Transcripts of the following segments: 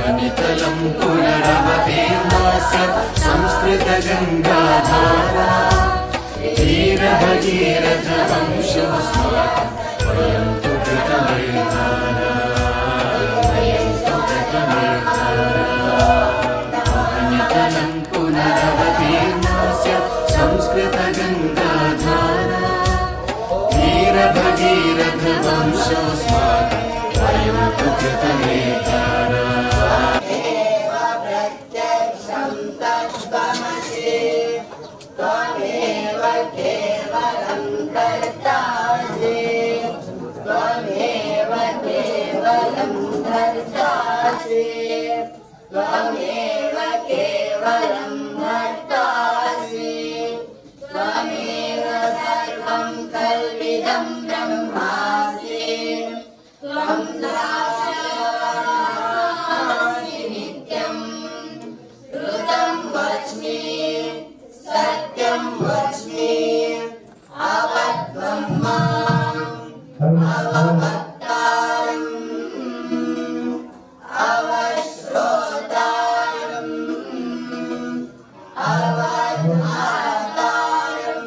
नितलं पुनरवतीर्णास्य संस्कृतगङ्गाधारा वीरभगीरथवंशोऽस्माकं वयं तु कृतमेधारा नितलं पुनरवतीर्णास्य संस्कृतगङ्गाधारा वीरभगीरथवंशोऽस्माकं वयं तु कृतमेधारा त्वमेव केवलं कर्तासि त्वमेव केवलं कर्तासि त्वमेव केवलं कर्तासि त्वमेव सर्वं कल्विदं ब्रह्मासि त्वं साक्षात् नित्यं ऋतं वच्मि सत्यं वच्मि अवत्वं माम् अवभक्तारम् अवश्रोतारम् अवधातारम्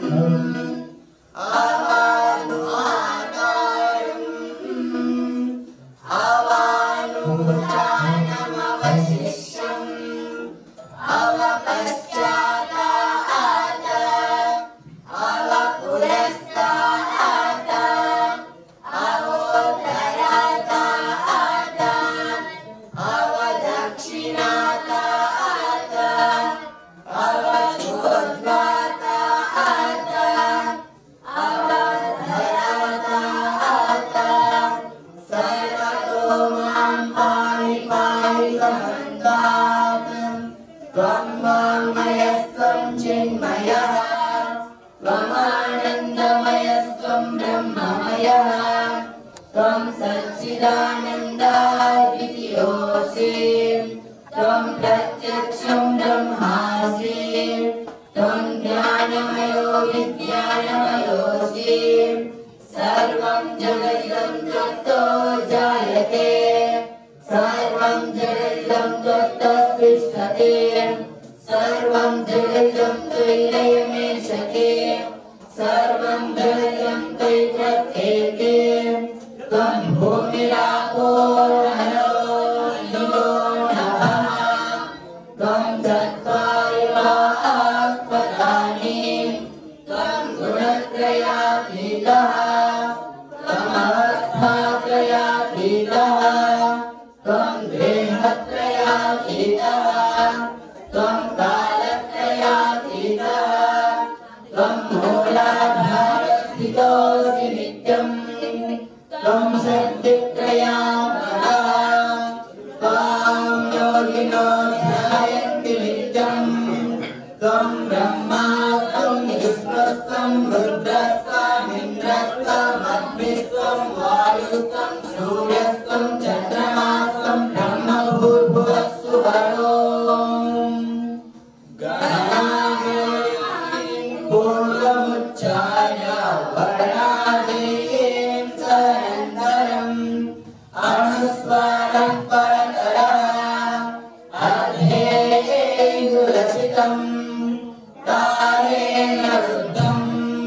अवानुआतारम् अवानुजानमवशिष्यम् अवपश्चातात् अवपुरस्तात् अवोत्तरात् अवदक्षिणात् अवचोद्वात् अवधरात् सर्वतो मां पाहि पाहि समन्तात् त्वं वाङ्मयस्त्वं चिन्मयः त्वमानन्दमयस्त्वं ब्रह्ममयः त्वं सच्चिदानन्दाद्वितीयोऽसि त्वं प्रत्यक्षं ब्रह्मासि त्वं ज्ञानमयो विज्ञानमयोऽसि सर्वं जगदिदं त्वत्तो जायते सर्वं जगदिदं त्वत्तः तिष्ठति सर्वं जगदिदं त्वयैवेशते सर्वं जगदिदं त्वयि प्रत्येके त्वं भूमिरापो नरो निलो नभः त्वं चत्वारि वाक्पदानि त्वं गुणत्रयातीतः त्वमवस्थात्रयातीतः त्वं देहत्रयातीतः त्वं कालत्रयातीतः त्वं मूलाधारस्थितोऽसि नित्यम् त्वं शक्तित्रयात्मकः त्वां योगिनो ध्यायन्ति नित्यम् त्वं ब्रह्मा त्वं विष्णुस्त्वं रुद्रस्त्वमिन्द्रस्त्वमग्निस्त्वं वायुस्त्वं सूर्यस्त्वं चन्द्रमास्त्वं ब्रह्मभूर्भुवस्सुवरो पूर्वमुच्चाय वर्णादीं सनन्दरम् अनुस्वारं परतरः अध्येन्दुरचितम् कालेन रुद्धम्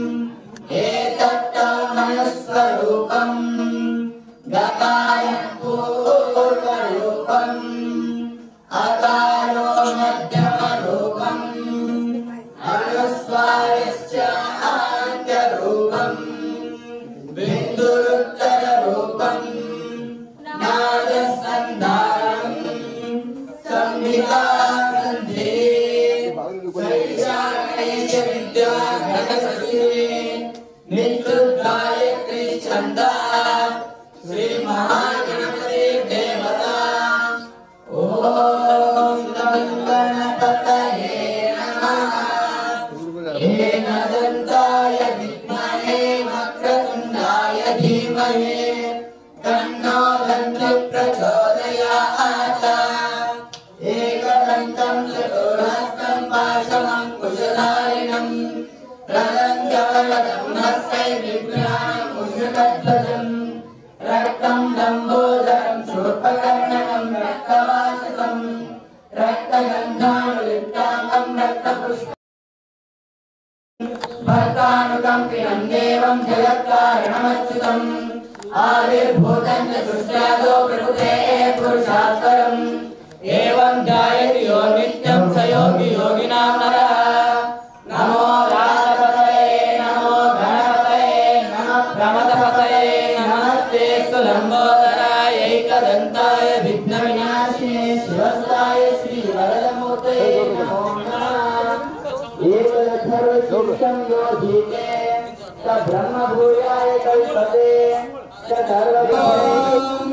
एतत्तमनुस्वरूपम् गकायं पूर्वरूपम् अकारो मध्यमरूपम् अनुस्वारश्च आद्यरूपम् बिन्दुरुत्तररूपम् नादसन्धारम् संहिता सन्धि सैषाकैश्च विद्या घटसि नित्युद्गायत्री छन्दः श्रीमहागणपति देवता ॐ गणपतये नमः एकदन्ताय विद्महे वक्रतुण्डाय धीमहि तन्नो दन्तिः प्रचोदयात्। रक्तवाससं रक्तगन्धानुलिप्ताङ्गं रक्तपुष्पं भक्तानुकम्पिनं देवं जगत्कारणमच्युतम् आविर्भूतं च सृष्ट्यादो प्रकृतेः पुरुषात् परम् एवं ध्यायति यो नित्यं स योगी योगिनां नरः नमो राधपतये नमो गणपतये नमः प्रमदपतये नमस्तेऽस्तु लम्बोदराय एकदन्ताय विघ्नविनाशिने शिवस्ताय श्रीवरदमूर्तये नमो नमः एकलक्षरविशिष्टं योधीते स ब्रह्मभूयाय कल्पते स सर्वभूतं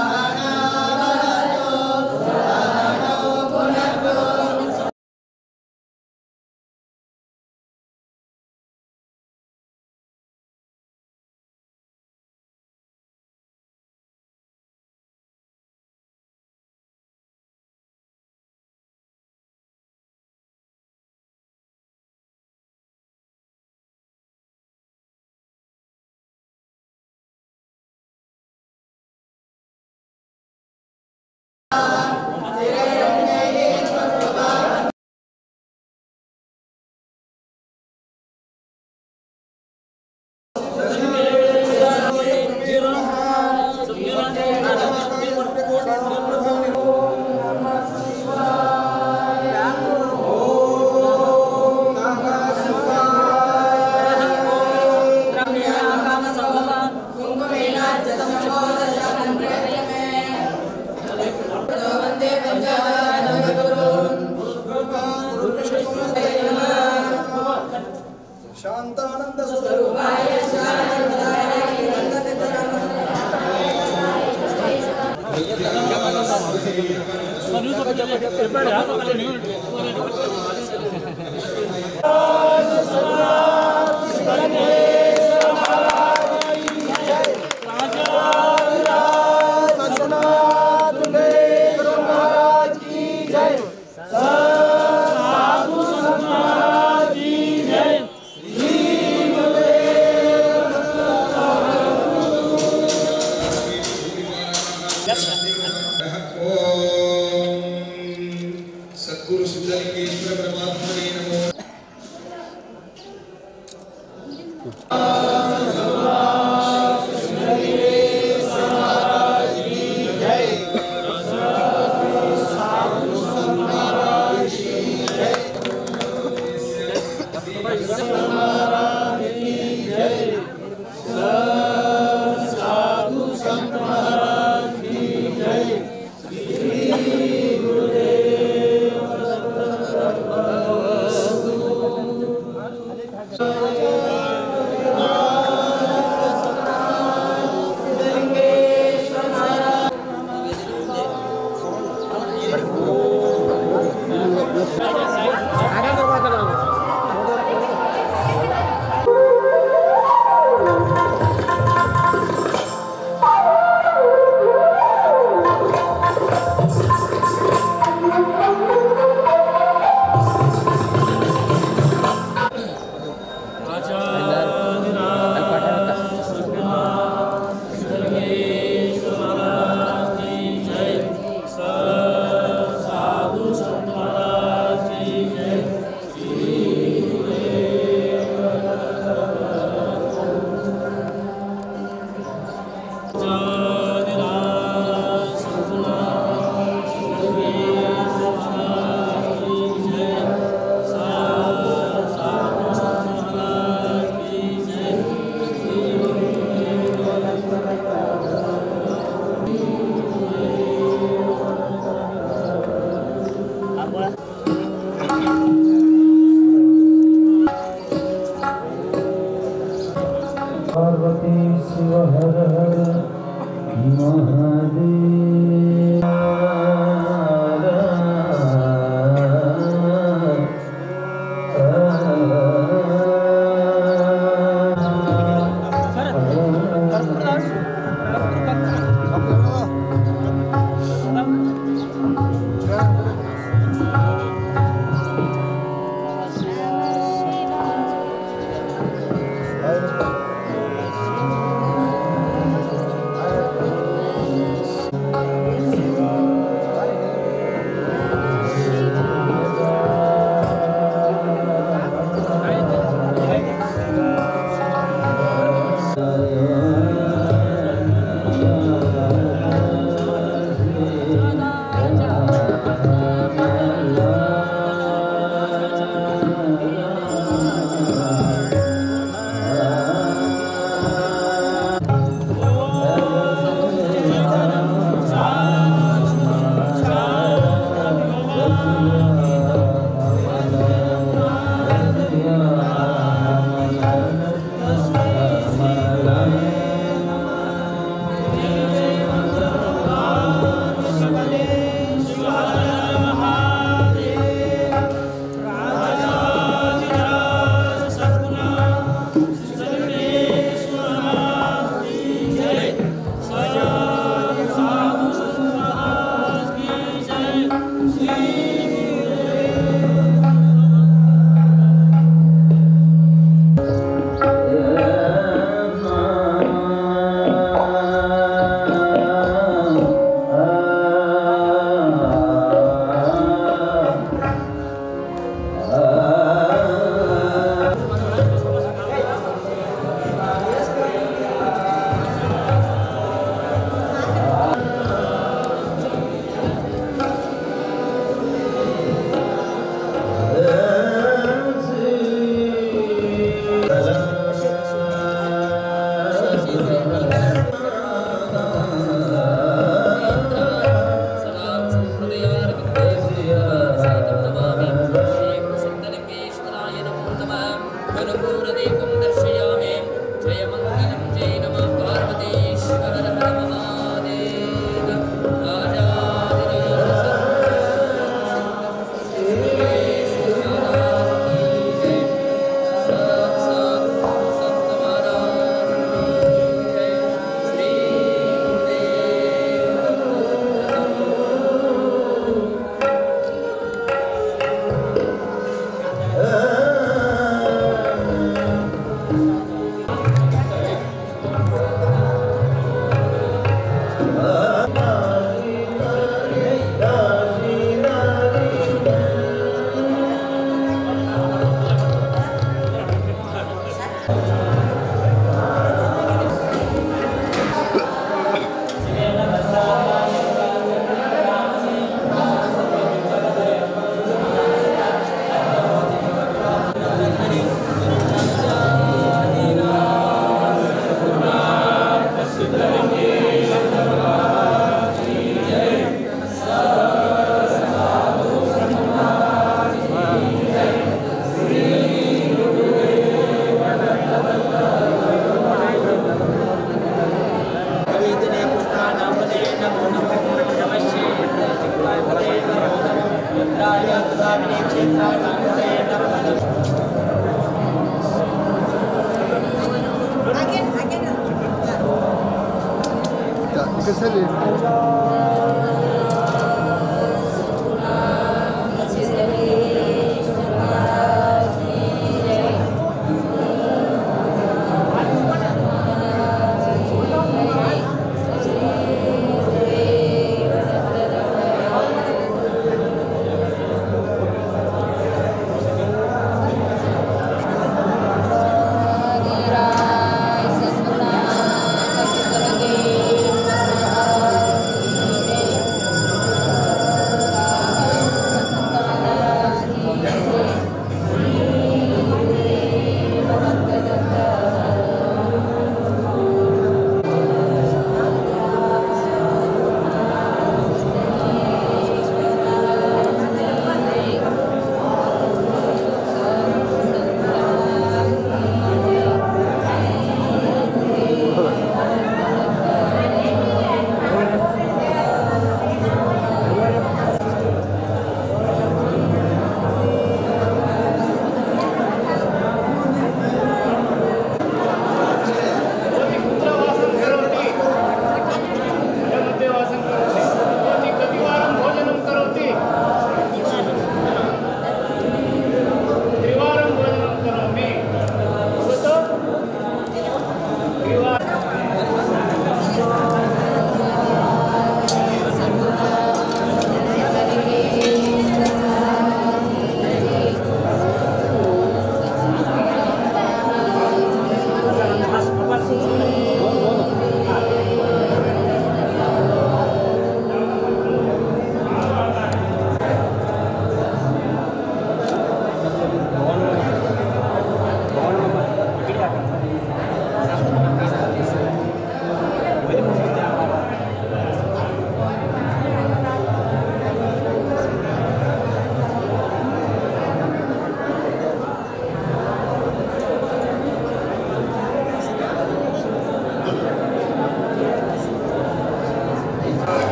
शांतानंद स्वरूपाय सद्गुरु सिद्धलिंगेश्वर परमात्मने नमो।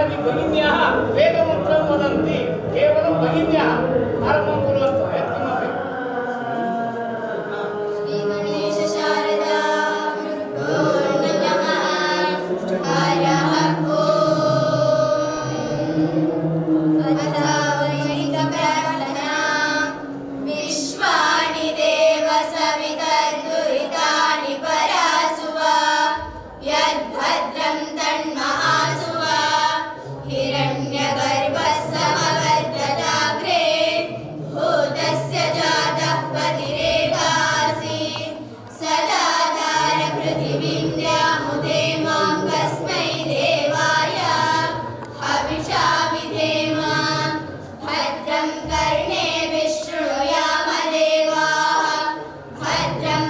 इत्यादि भगिन्यः वेदमन्त्रं वदन्ति केवलं भगिन्यः आरम्भं कुर्वन्तु यत्किमपि श्रीगणेश शारदा गुरुभ्यो नमः हरः ॐ अथावैकप्रार्थना विश्वानि देव सवितर्दुरितानि परासुवा यद्भद्रं तन्महासुवा हिरण्यगर्भः समवर्तताग्रे भूतस्य जातः पतिरेवासि सदा पृथिवीं द्यामुदे मां कस्मै देवाय हविषा विधेम भद्रं कर्णे विशृणुयाम देवाः भद्रं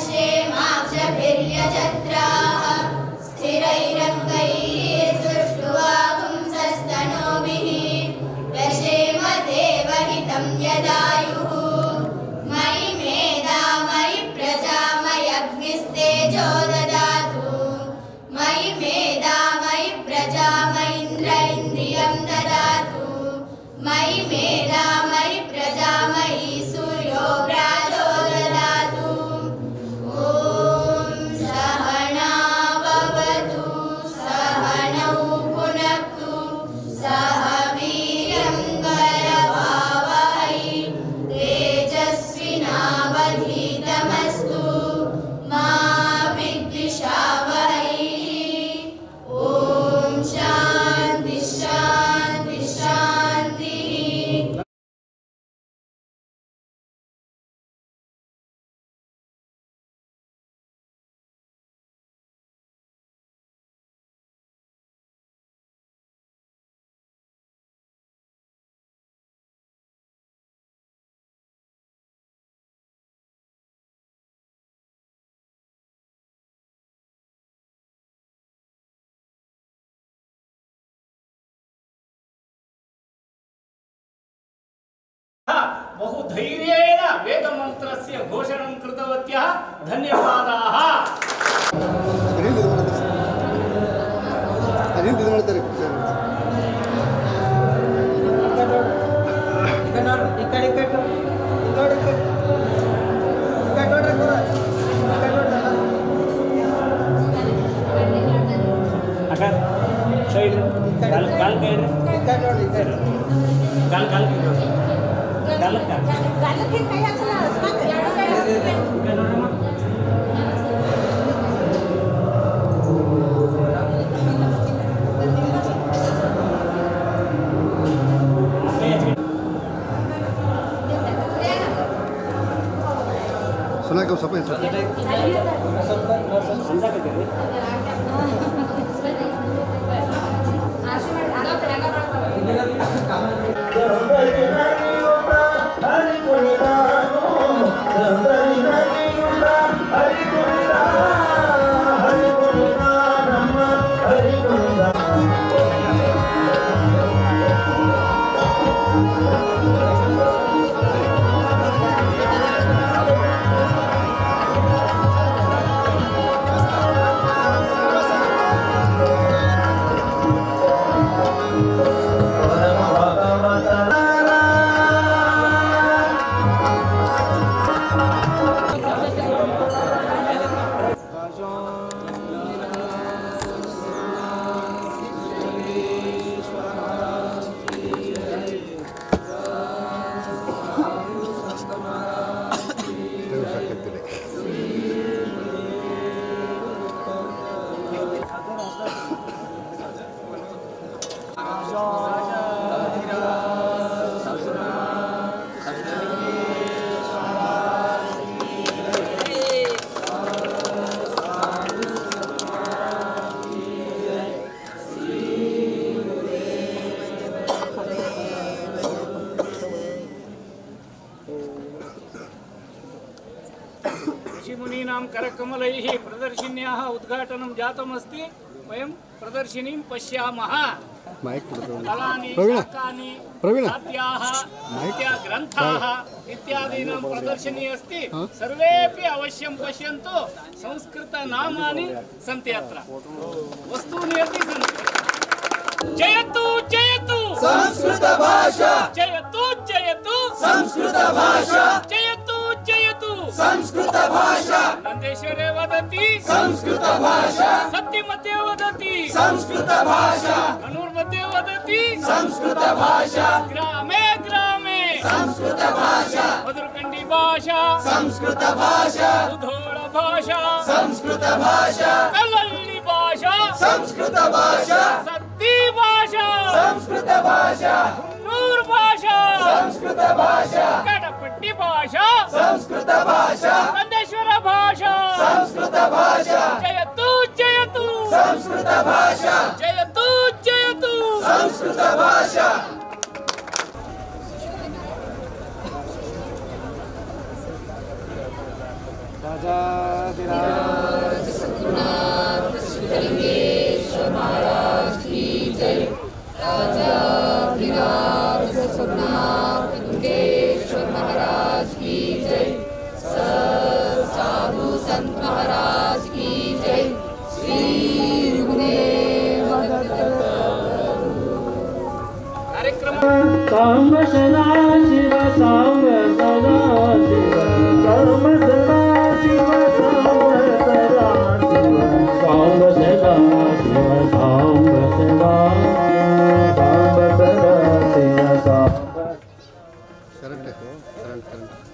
पश्येमाक्षभिर्यजत्राः स्थिरैरङ्गैः सुष्ठुवागुंसस्तनूभिः व्यशेम देवहितं यदायुः मयि मेधा मयि प्रजा मयग्निस्तेजो ददातु मयि मेधा मयि प्रजा मयीन्द्र इन्द्रियं ददातु मयि मेधा मयि प्रजा मयि सूर्यो व्राजो ददातु ॐ सहना भवतु सहनौ भुनक्तु सह वीर्यं करवावहै तेजस्विनावधीतमस्तु मा विद्विषावहै ॐ शान्ति शान्ति शान्तिः बहु धैर्येण वेदमन्त्रस्य घोषणं कृतवत्यः धन्यवादाः सुना क्यों सब ऋषिमुनीनां करकमलैः प्रदर्शिन्याः उद्घाटनं जातमस्ति वयं प्रदर्शिनीं पश्यामः कलानि शाकानि खाद्याः ग्रन्थाः इत्यादीनां प्रदर्शिनी अस्ति सर्वेपि अवश्यं पश्यन्तु संस्कृतनामानि सन्ति अत्र वस्तूनि अपि सन्ति ಜಯತು ಜಯತು ಸಂಸ್ಕೃತ ಭಾಷಾ ಜಯತು ಜಯತು ಸಂಸ್ಕೃತ ಭಾಷಾ ಜಯತು ಜಯತು ಸಂಸ್ಕೃತ ಭಾಷಾ ನಂದೇಶ್ವರೇ ವದತಿ ಸಂಸ್ಕೃತ ಭಾಷಾ ಸತ್ಯಮತೆ ವದತಿ ಸಂಸ್ಕೃತ ಭಾಷಾ ಧನುರ್ಮತೆ ವದತಿ ಸಂಸ್ಕೃತ ಭಾಷಾ ಗ್ರಾಮೇ ಗ್ರಾಮೇ ಸಂಸ್ಕೃತ ಭಾಷಾ ಮಧುರಕಂಡಿ ಭಾಷಾ ಸಂಸ್ಕೃತ ಭಾಷಾ ಉಧೋಳ ಭಾಷಾ ಸಂಸ್ಕೃತ ಭಾಷಾ ಕಲ್ಲಳ್ಳಿ ಭಾಷಾ ಸಂಸ್ಕೃತ ಭಾಷಾ ಸತ್ತಿ ಭಾಷಾ ಸಂಸ್ಕೃತ ಭಾಷಾ ನೂರ್ ಭಾಷಾ ಸಂಸ್ಕೃತ ಭಾಷಾ ಕಡಪಟ್ಟಿ ಭಾಷಾ ಸಂಸ್ಕೃತ ಭಾಷಾ ನಂದೇಶ್ವರ ಭಾಷಾ ಸಂಸ್ಕೃತ ಭಾಷಾ ಜಯತು ಜಯತು ಸಂಸ್ಕೃತ ಭಾಷಾ ಜಯತು ಜಯತು ಸಂಸ್ಕೃತ ಭಾಷಾ ಕಾರ್ಯಕ್ರಮ साम्ब सदा शिव साम्ब सदा शिव साम्ब सदा शिव साम्ब सदा शिव साम्ब सदा शिव साम्ब सदा साम्ब सदा शिव साम्ब ಕರೆಕ್ಟ್ ಕರೆಂಟ್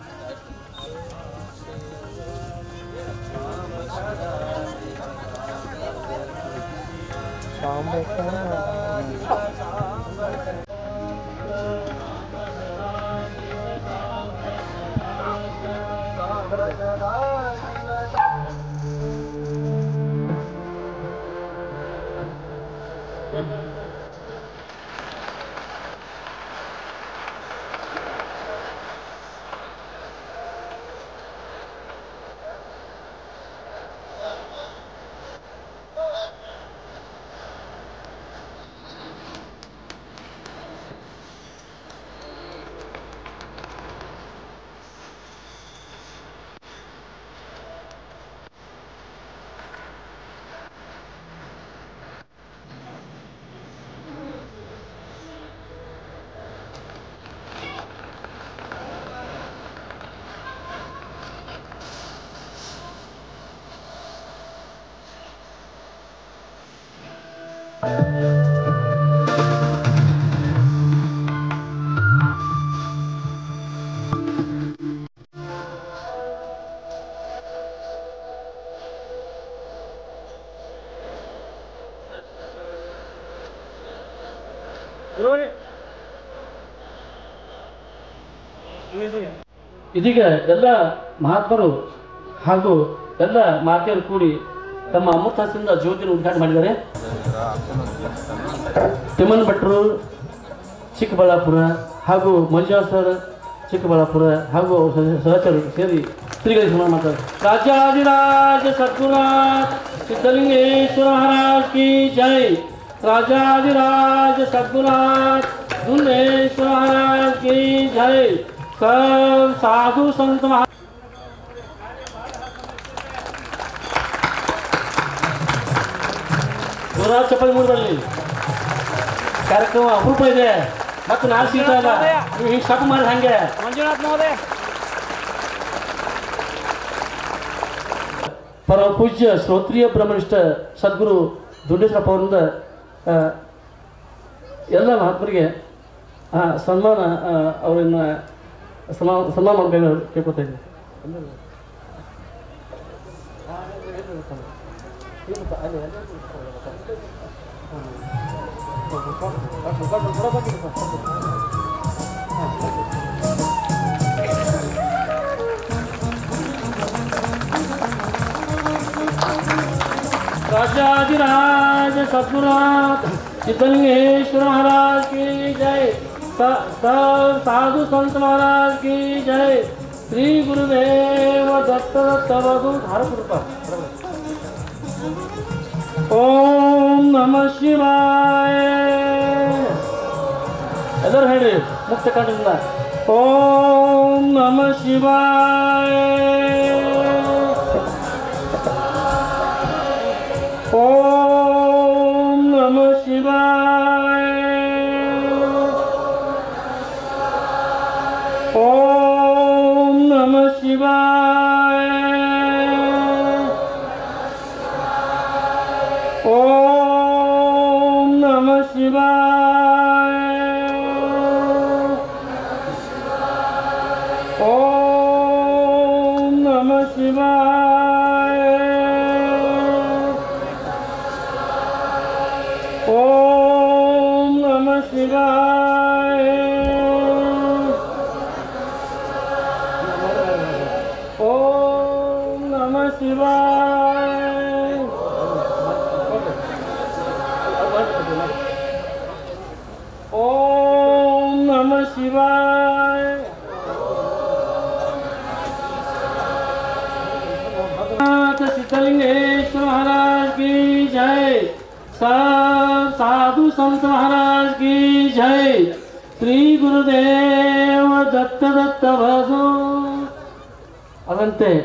ಇದೀಗ ಎಲ್ಲ ಮಹಾತ್ಮರು ಹಾಗೂ ಎಲ್ಲ ಮಾತೆಯರು ಕೂಡಿ ತಮ್ಮ ಅಮೃತ ಹಸ್ತದಿಂದ ಜ್ಯೋತಿಯನ್ನು ಉದ್ಘಾಟನೆ ಮಾಡಿದ್ದಾರೆ. ತಿಮ್ಮನ ಭಟ್ರು ಚಿಕ್ಕಬಳ್ಳಾಪುರ ಹಾಗೂ ಮಂಜುನಾಥ್ ಸರ್ ಚಿಕ್ಕಬಳ್ಳಾಪುರ ಹಾಗೂ ಸಹಚರರು ಸೇರಿ ಶ್ರೀಗಳಿಗೆ ಸನ್ಮಾನ ಮಾಡ್ತಾರೆ. ರಾಜಾಧಿರಾಜ ಸದ್ಗುರುನಾಥ ಸಿದ್ಧಲಿಂಗೇಶ್ವರ ಮಹಾರಾಜ್ ಕಿ ಜೈ. राजाधिराज सद्गुरुनाथ धुंडेश्वर महाराज की जय. सब साधु संत जोरात चप्पल मूड बरली. कार्यक्रम अपूर्व ಇದೆ ಮತ್ತು ನಾಲ್ಕು ಸೀಟ್ ಅಲ್ಲ ನೀವು ಹಿಂಗೆ ಸ್ಟಾಪ್ ಮಾಡಿ ಹಂಗೆ. ಮಂಜುನಾಥ್ ಮಹೋದಯ ಪರಮ ಪೂಜ್ಯ ಶ್ರೋತ್ರಿಯ ಬ್ರಹ್ಮನಿಷ್ಠ ಸದ್ಗುರು ದುಂಡೇಶ್ವರಪ್ಪ ಅವರಿಂದ ಎಲ್ಲ ಮಹಾತ್ಮರಿಗೆ ಸನ್ಮಾನ ಅವರನ್ನ ಸನ್ಮಾನ ಮಾಡಬೇಕು ಕೇಳ್ಕೊತಾ ಇದ್ದೀನಿ. राजाधिराज सद्गुरुनाथ सिद्धलिंगेश्वर महाराज की जय. सब साधु संत महाराज की जय. श्री गुरुदेव दत्त दत्त कृपा. ओम नमः शिवाय. ಎಲ್ಲರೂ ಹೇಳಿ ಮುಕ್ತ ಕಂಠದಿಂದ ಓಂ ನಮಃ ಶಿವಾಯ. ಓಂ ನಮಃ ಶಿವಾಯ. शिवाय ओम नमः शिवाय ओम नमः शिवाय ओम नमः शिवाय ओम नमः शिवाय सिद्धलिंगेश्वर महाराज की जय साधु संत महाराज की जय श्री गुरुदेव दत्त दत्त भजो ಅದಂತೆ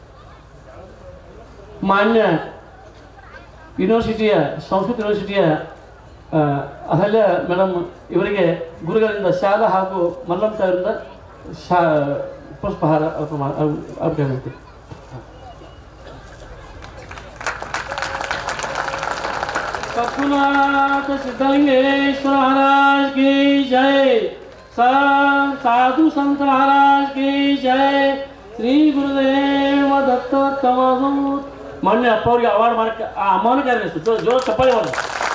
ಮಾನ್ಯ ಯೂನಿವರ್ಸಿಟಿಯ ಸಂಸ್ಕೃತ ಯೂನಿವರ್ಸಿಟಿಯ ಅಹಲ್ಯ ಮೇಡಮ್ ಇವರಿಗೆ ಗುರುಗಳಿಂದ ಶಾಲಾ ಹಾಗೂ ಮಲ್ಲಮ್ಮ ಅವರಿಂದ ಪುಷ್ಪಹಾರ ಅರ್ಪಣೆ सतगुरुनाथ सिद्धलिंगेश्वर महाराज की जय साधु संत महाराज की जय श्री गुरुदेव दत्त तमसूत मान्य अप्ಪ ಅವರಿಗೆ ಅವಾರ್ಡ್ ಮಾಡಕ್ಕೆ ಆ ಅಮ್ಮನ ಕರೆಯಿತು ಜೋರು ಚಪ್ಪಾಳೆ ಮಾಡಿ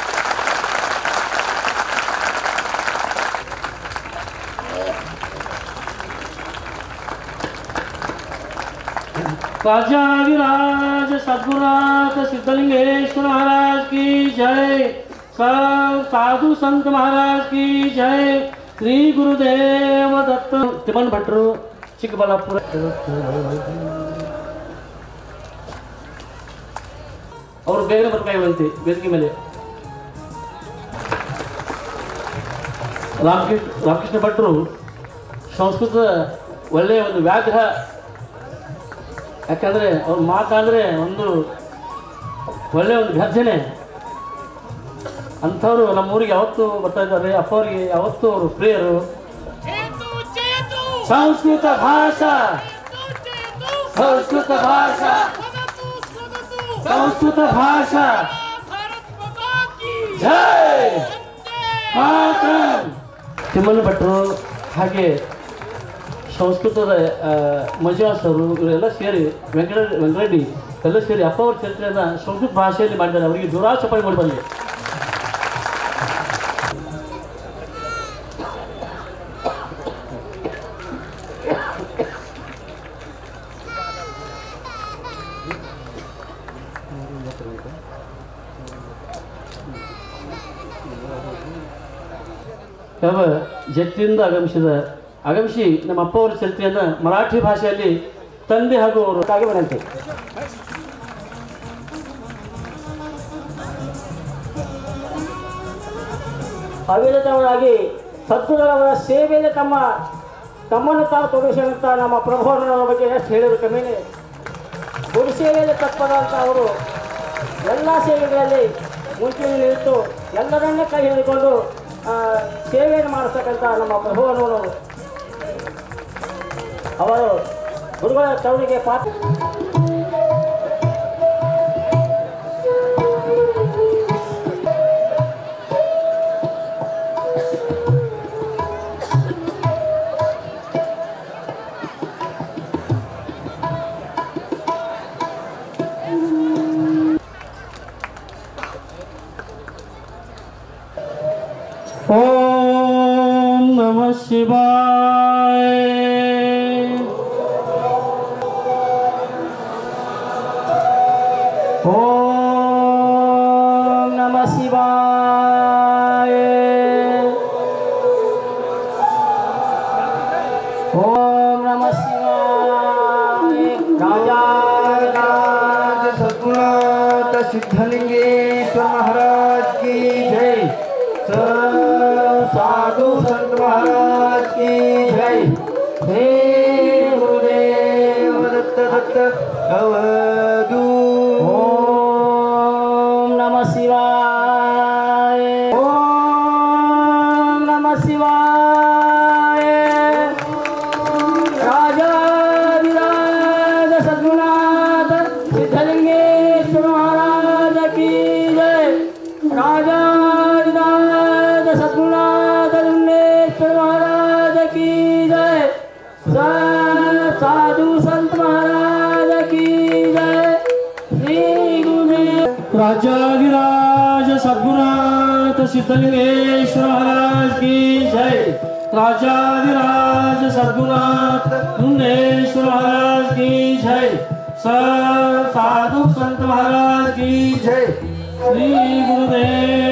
राजाधिराज सद्गुरुनाथ सिद्धलिंगेश्वर महाराज की जय साधु संत महाराज की जय श्री गुरुदेव दत्त तिमन भट्टರು ಚಿಕ್ಕಬಳ್ಳಾಪುರ ಅವರು ಬೇಗ ಬರ್ಕಾಯಿವಂತೆ ವೇದಿಕೆ ಮೇಲೆ ರಾಮಕೃಷ್ಣ ಭಟ್ರು ಸಂಸ್ಕೃತದ ಒಳ್ಳೆಯ ಒಂದು ವ್ಯಾಘ್ರ ಯಾಕಂದರೆ ಅವ್ರು ಮಾತಾಡಿದ್ರೆ ಒಂದು ಒಳ್ಳೆಯ ಒಂದು ಗರ್ಜನೆ ಅಂಥವ್ರು ನಮ್ಮೂರಿಗೆ ಯಾವತ್ತೂ ಬರ್ತಾ ಇದ್ದಾರೆ ಅಪ್ಪ ಅವರಿಗೆ ಯಾವತ್ತೂ ಅವರು ಪ್ರಿಯರು ಸಂಸ್ಕೃತ ಭಾಷಾ ಸಂಸ್ಕೃತ ಭಾಷಾ ಸಂಸ್ಕೃತ ಭಾಷಾ ಜೈ ತಿಮ್ಮಣ್ಣ ಭಟ್ರು ಹಾಗೆ ಸಂಸ್ಕೃತದ ಮಂಜುನಾಥ್ ಅವರು ಇವರೆಲ್ಲ ಸೇರಿ ವೆಂಕಟರೆಡ್ಡಿ ಎಲ್ಲ ಸೇರಿ ಅಪ್ಪ ಅವ್ರ ಚರಿತ್ರೆಯನ್ನು ಸಂಸ್ಕೃತ ಭಾಷೆಯಲ್ಲಿ ಮಾಡಿದ್ದಾರೆ ಅವರಿಗೆ ಜೋರಾದ ಚಪ್ಪಾಳೆ ಮಾಡಿ ಬಂದಿದೆ ಯಾವ ಜಟ್ಟಿಯಿಂದ ಆಗಮಿಸಿ ನಮ್ಮ ಅಪ್ಪ ಅವರ ಚರಿತ್ರೆಯನ್ನು ಮರಾಠಿ ಭಾಷೆಯಲ್ಲಿ ತಂದೆ ಹಾಗೂ ಅವರು ಕಾಗಿಬರಂತೆ ಅವಿರತವಾಗಿ ಸದ್ಗುರುಗಳವರ ಸೇವೆಯಲ್ಲಿ ತಮ್ಮನ್ನು ತಾವು ತೊಡಗಿಸಿದಂಥ ನಮ್ಮ ಪ್ರಭುವರ ಬಗ್ಗೆ ಎಷ್ಟು ಹೇಳಿದ್ರು ಕಮ್ಮಿನೇ. ಗುರು ಸೇವೆಯಲ್ಲಿ ತತ್ಪರಂತ ಅವರು ಎಲ್ಲ ಸೇವೆಗಳಲ್ಲಿ ಮುಂಚೂಣಿ ನಿಂತು ಎಲ್ಲರನ್ನೇ ಕೈ ಹಿಡಿದುಕೊಂಡು ಸೇವೆಯನ್ನು ಮಾಡಿಸ್ತಕ್ಕಂಥ ನಮ್ಮ ಪ್ರಭುವನವರು ಅವರು ಗುರುಗಳ ಕರುಣಿಗೆ ಪಾತ್ರ. ओम नमः शिवाय ओम नमः शिवाय ओम नमः शिवाय राजाधिराज सद्गुरुनाथ सिद्धलिंगेश्वर महाराज की जय साधु संत महाराज की जय हे गुरुदेव दत्त दत्त अवधू ओम नमः शिवाय ओम नमः शिवाय राजाधिराज सद्गुरुनाथ सिद्धलिंगेश्वर महाराज की राजाधिराज सद्गुरुनाथ सिद्धलिंगेश्वर महाराज की जय। राजाधिराज सद्गुरुनाथ मुंडेश्वर महाराज की जय। साधु संत महाराज की जय। श्री गुरुदेव